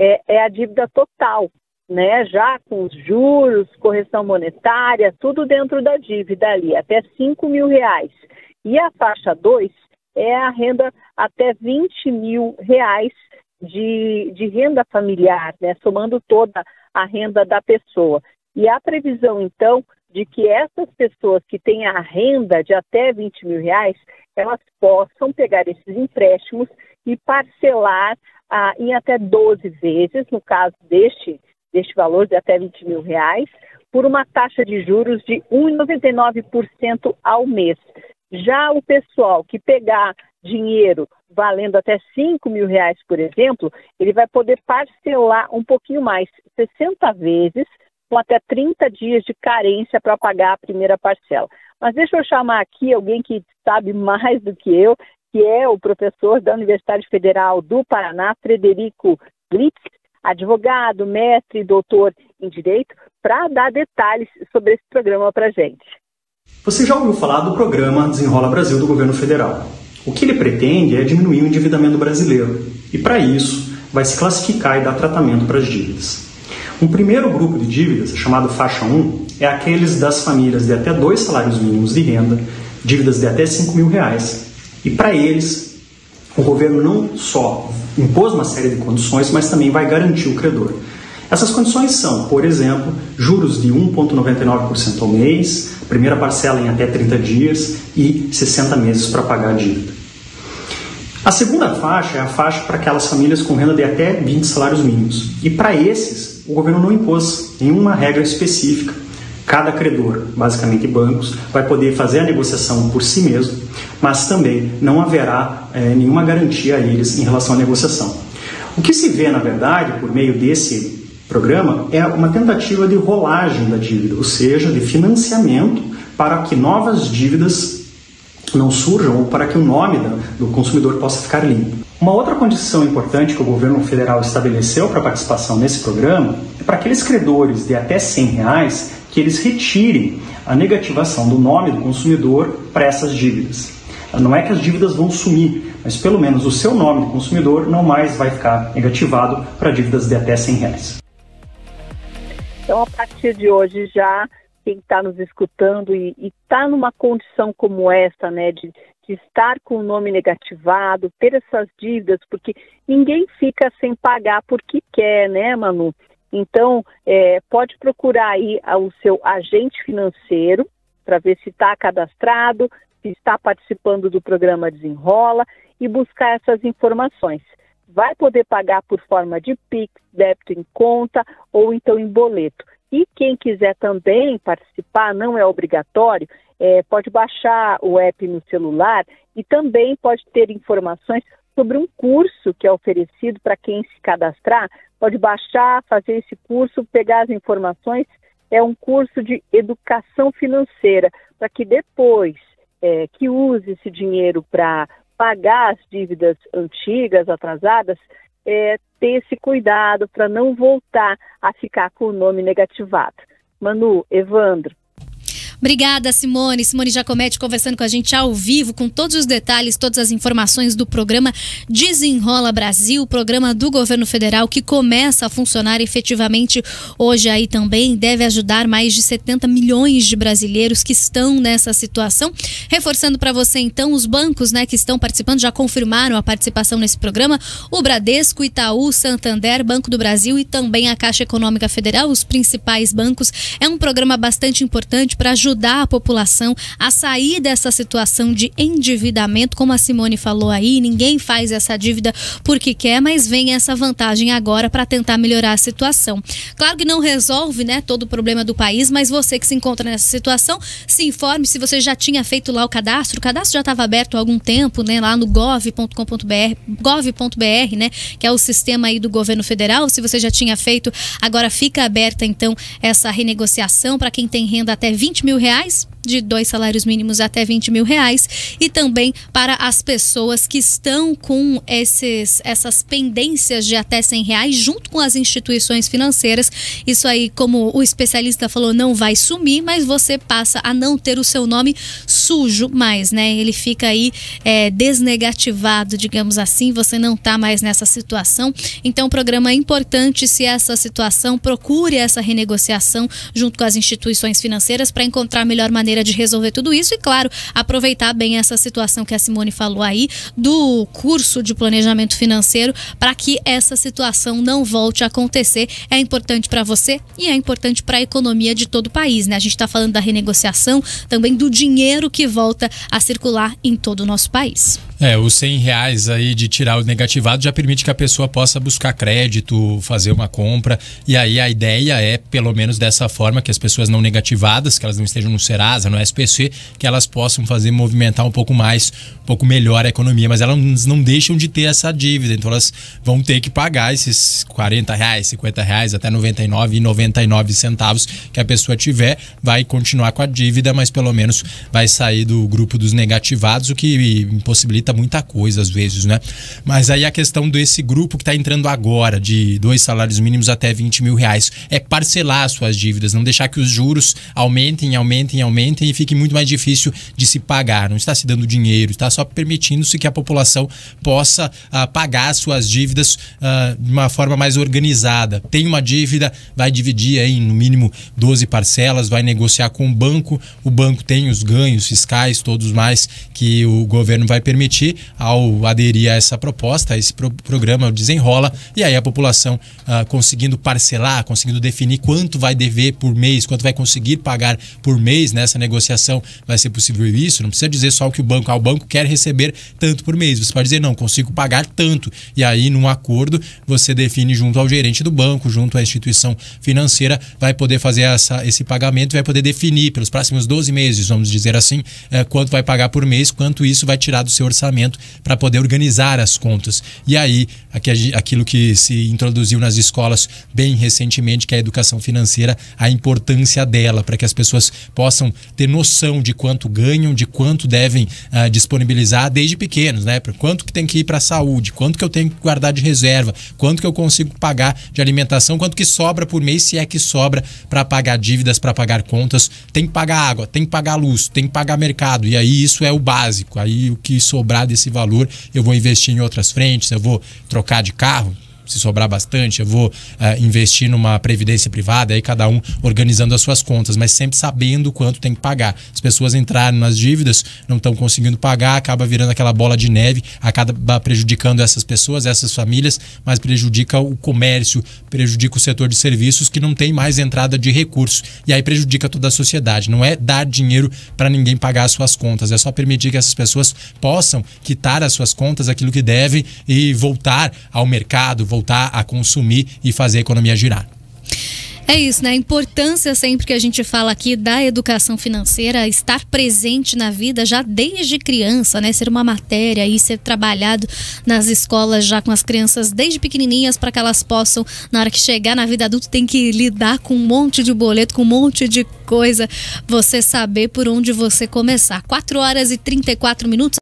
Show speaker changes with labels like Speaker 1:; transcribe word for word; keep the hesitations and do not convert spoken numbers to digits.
Speaker 1: é, é a dívida total, né? Já com os juros, correção monetária, tudo dentro da dívida ali, até cinco mil reais. E a faixa dois é a renda até vinte mil reais de, de renda familiar, né? Somando toda a renda da pessoa. E a previsão, então, de que essas pessoas que têm a renda de até vinte mil reais, elas possam pegar esses empréstimos e parcelar ah, em até doze vezes, no caso deste, deste valor de até vinte mil reais, por uma taxa de juros de um vírgula noventa e nove por cento ao mês. Já o pessoal que pegar dinheiro valendo até cinco mil reais, por exemplo, ele vai poder parcelar um pouquinho mais, sessenta vezes, com até trinta dias de carência para pagar a primeira parcela. Mas deixa eu chamar aqui alguém que sabe mais do que eu, que é o professor da Universidade Federal do Paraná, Frederico Glitz, advogado, mestre e doutor em Direito, para dar detalhes sobre esse programa para a gente.
Speaker 2: Você já ouviu falar do programa Desenrola Brasil do governo federal? O que ele pretende é diminuir o endividamento brasileiro e, para isso, vai se classificar e dar tratamento para as dívidas. Um primeiro grupo de dívidas, chamado faixa um, é aqueles das famílias de até dois salários mínimos de renda, dívidas de até cinco mil reais. E para eles, o governo não só impôs uma série de condições, mas também vai garantir o credor. Essas condições são, por exemplo, juros de um vírgula noventa e nove por cento ao mês, primeira parcela em até trinta dias e sessenta meses para pagar a dívida. A segunda faixa é a faixa para aquelas famílias com renda de até vinte salários mínimos. E para esses, o governo não impôs nenhuma regra específica. Cada credor, basicamente bancos, vai poder fazer a negociação por si mesmo, mas também não haverá é, nenhuma garantia a eles em relação à negociação. O que se vê, na verdade, por meio desse programa, é uma tentativa de rolagem da dívida, ou seja, de financiamento para que novas dívidas não surjam ou para que o nome do consumidor possa ficar limpo. Uma outra condição importante que o governo federal estabeleceu para a participação nesse programa é para aqueles credores de até cem reais que eles retirem a negativação do nome do consumidor para essas dívidas. Não é que as dívidas vão sumir, mas pelo menos o seu nome do consumidor não mais vai ficar negativado para dívidas de até cem reais.
Speaker 1: Então, a partir de hoje, já quem está nos escutando e está numa condição como essa, né, de, de estar com o nome negativado, ter essas dívidas, porque ninguém fica sem pagar porque quer, né, Manu? Então, é, pode procurar aí o seu agente financeiro para ver se está cadastrado, se está participando do programa Desenrola e buscar essas informações. Vai poder pagar por forma de Pix, débito em conta ou então em boleto. E quem quiser também participar, não é obrigatório, é, pode baixar o app no celular e também pode ter informações sobre um curso que é oferecido para quem se cadastrar. Pode baixar, fazer esse curso, pegar as informações. É um curso de educação financeira, para que depois é, que use esse dinheiro para pagar as dívidas antigas, atrasadas, é, ter esse cuidado para não voltar a ficar com o nome negativado. Manu, Evandro.
Speaker 3: Obrigada, Simone. Simone Giacometti conversando com a gente ao vivo, com todos os detalhes, todas as informações do programa Desenrola Brasil, o programa do governo federal que começa a funcionar efetivamente hoje aí também, deve ajudar mais de setenta milhões de brasileiros que estão nessa situação. Reforçando para você então, os bancos, né, que estão participando já confirmaram a participação nesse programa, o Bradesco, Itaú, Santander, Banco do Brasil e também a Caixa Econômica Federal, os principais bancos. É um programa bastante importante para ajudar ajudar a população a sair dessa situação de endividamento, como a Simone falou aí, ninguém faz essa dívida porque quer, mas vem essa vantagem agora para tentar melhorar a situação. Claro que não resolve, né, todo o problema do país, mas você que se encontra nessa situação, se informe se você já tinha feito lá o cadastro, o cadastro já estava aberto há algum tempo, né, lá no gov ponto com ponto br, gov ponto br, né, que é o sistema aí do governo federal. Se você já tinha feito, agora fica aberta então essa renegociação para quem tem renda até vinte mil reais. de dois salários mínimos até vinte mil reais, e também para as pessoas que estão com esses, essas pendências de até cem reais junto com as instituições financeiras. Isso aí, como o especialista falou, não vai sumir, mas você passa a não ter o seu nome sujo mais, né? Ele fica aí é, desnegativado, digamos assim, você não está mais nessa situação. Então o programa é importante. Se essa situação, procure essa renegociação junto com as instituições financeiras para encontrar a melhor maneira de resolver tudo isso e, claro, aproveitar bem essa situação que a Simone falou aí do curso de planejamento financeiro para que essa situação não volte a acontecer. É importante para você e é importante para a economia de todo o país, né? A gente está falando da renegociação, também do dinheiro que volta a circular em todo o nosso país.
Speaker 4: É, os cem reais aí de tirar o negativado já permite que a pessoa possa buscar crédito, fazer uma compra, e aí a ideia é, pelo menos dessa forma, que as pessoas não negativadas, que elas não estejam no Serasa, no S P C, que elas possam fazer movimentar um pouco mais, um pouco melhor a economia, mas elas não deixam de ter essa dívida, então elas vão ter que pagar esses quarenta reais, cinquenta reais, até noventa e nove reais e noventa e nove centavos que a pessoa tiver, vai continuar com a dívida, mas pelo menos vai sair do grupo dos negativados, o que impossibilita muita coisa às vezes, né? Mas aí a questão desse grupo que está entrando agora, de dois salários mínimos até vinte mil reais, é parcelar suas dívidas, não deixar que os juros aumentem, aumentem, aumentem e fique muito mais difícil de se pagar. Não está se dando dinheiro, está só permitindo-se que a população possa uh, pagar suas dívidas uh, de uma forma mais organizada. Tem uma dívida, vai dividir aí no mínimo doze parcelas, vai negociar com o banco, o banco tem os ganhos fiscais, todos mais que o governo vai permitir ao aderir a essa proposta, a esse pro programa, o Desenrola, e aí a população uh, conseguindo parcelar, conseguindo definir quanto vai dever por mês, quanto vai conseguir pagar por mês nessa negociação, vai ser possível isso. Não precisa dizer só o que o banco, ah, o banco quer receber tanto por mês, você pode dizer, não, consigo pagar tanto, e aí num acordo você define junto ao gerente do banco, junto à instituição financeira, vai poder fazer essa, esse pagamento, vai poder definir pelos próximos doze meses, vamos dizer assim, uh, quanto vai pagar por mês, quanto isso vai tirar do seu orçamento para poder organizar as contas. E aí, aquilo que se introduziu nas escolas bem recentemente, que é a educação financeira, a importância dela, para que as pessoas possam ter noção de quanto ganham, de quanto devem uh, disponibilizar desde pequenos, né? Quanto que tem que ir para a saúde, quanto que eu tenho que guardar de reserva, quanto que eu consigo pagar de alimentação, quanto que sobra por mês, se é que sobra para pagar dívidas, para pagar contas. Tem que pagar água, tem que pagar luz, tem que pagar mercado, e aí isso é o básico. Aí o que sobrar desse valor, eu vou investir em outras frentes, eu vou trocar de carro, se sobrar bastante, eu vou uh, investir numa previdência privada, aí cada um organizando as suas contas, mas sempre sabendo quanto tem que pagar. As pessoas entraram nas dívidas, não estão conseguindo pagar, acaba virando aquela bola de neve, acaba prejudicando essas pessoas, essas famílias, mas prejudica o comércio, prejudica o setor de serviços, que não tem mais entrada de recursos, e aí prejudica toda a sociedade. Não é dar dinheiro para ninguém pagar as suas contas, é só permitir que essas pessoas possam quitar as suas contas, aquilo que devem, e voltar ao mercado, voltar a consumir e fazer a economia girar.
Speaker 3: É isso, né? A importância sempre que a gente fala aqui da educação financeira, estar presente na vida já desde criança, né? Ser uma matéria e ser trabalhado nas escolas já com as crianças desde pequenininhas, para que elas possam, na hora que chegar na vida adulta, tem que lidar com um monte de boleto, com um monte de coisa, você saber por onde você começar. quatro horas e trinta e quatro minutos.